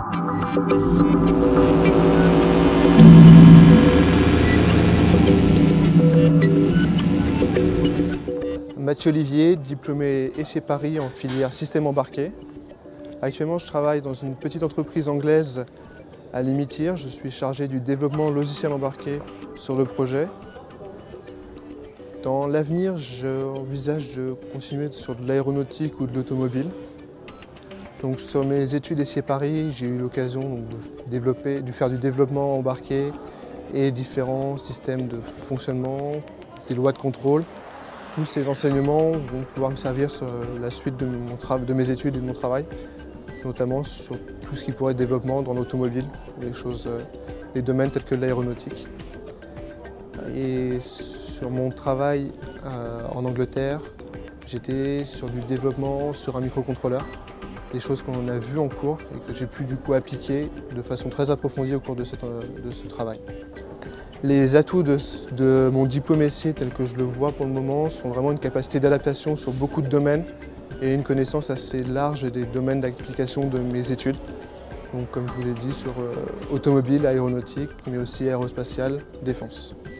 Mathieu Olivier, diplômé ESSEC Paris en filière système embarqué. Actuellement, je travaille dans une petite entreprise anglaise à Limitir. Je suis chargé du développement logiciel embarqué sur le projet. Dans l'avenir, j'envisage de continuer sur de l'aéronautique ou de l'automobile. Donc, sur mes études ESSEC Paris, j'ai eu l'occasion de faire du développement embarqué et différents systèmes de fonctionnement, des lois de contrôle. Tous ces enseignements vont pouvoir me servir sur la suite de mes études et de mon travail, notamment sur tout ce qui pourrait être développement dans l'automobile, les domaines tels que l'aéronautique. Et sur mon travail en Angleterre, j'étais sur du développement sur un microcontrôleur, des choses qu'on a vues en cours et que j'ai pu du coup appliquer de façon très approfondie au cours de ce travail. Les atouts de mon diplôme ESSEC tel que je le vois pour le moment sont vraiment une capacité d'adaptation sur beaucoup de domaines et une connaissance assez large des domaines d'application de mes études. Donc comme je vous l'ai dit, sur automobile, aéronautique, mais aussi aérospatiale, défense.